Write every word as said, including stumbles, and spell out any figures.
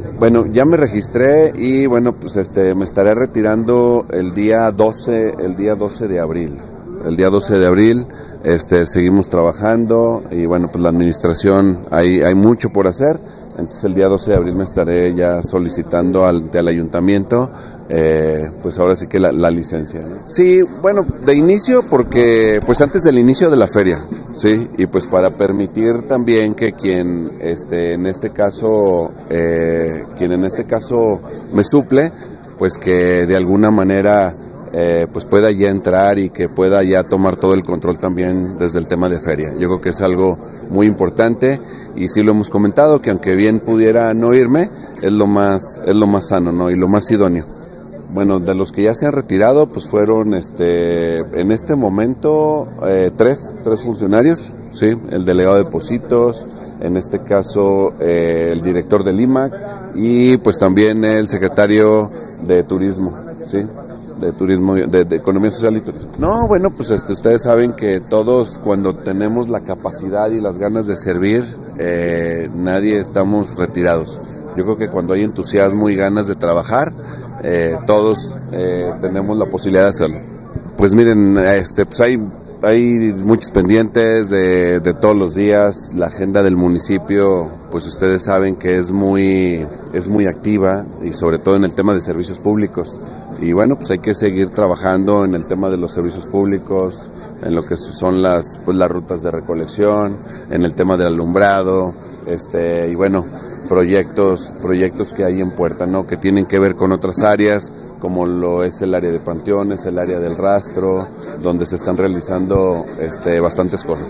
Bueno, ya me registré y bueno, pues este me estaré retirando el día doce, el día doce de abril. El día doce de abril este seguimos trabajando y bueno, pues la administración hay hay mucho por hacer. Entonces el día doce de abril me estaré ya solicitando al, al ayuntamiento, eh, pues ahora sí que la, la licencia, ¿no? Sí, bueno, de inicio porque pues antes del inicio de la feria, sí, y pues para permitir también que quien este en este caso, eh, quien en este caso me suple, pues que de alguna manera Eh, pues pueda ya entrar y que pueda ya tomar todo el control también desde el tema de feria. Yo creo que es algo muy importante y sí lo hemos comentado, que aunque bien pudiera no irme, es lo más, es lo más sano, ¿no? Y lo más idóneo. Bueno, de los que ya se han retirado, pues fueron este en este momento eh, tres, tres funcionarios, sí, el delegado de depósitos, en este caso eh, el director del I M A C y pues también el secretario de turismo, sí. de turismo, de, de economía social y turismo. No, bueno, pues este, ustedes saben que todos cuando tenemos la capacidad y las ganas de servir, eh, nadie estamos retirados. Yo creo que cuando hay entusiasmo y ganas de trabajar, eh, todos eh, tenemos la posibilidad de hacerlo. Pues miren, este, pues hay Hay muchos pendientes de, de todos los días. La agenda del municipio, pues ustedes saben que es muy, es muy activa y sobre todo en el tema de servicios públicos. Y bueno, pues hay que seguir trabajando en el tema de los servicios públicos, en lo que son las, pues las rutas de recolección, en el tema del alumbrado, este, y bueno, proyectos, proyectos que hay en puerta, ¿no? Que tienen que ver con otras áreas, como lo es el área de panteones, el área del rastro, donde se están realizando este, bastantes cosas.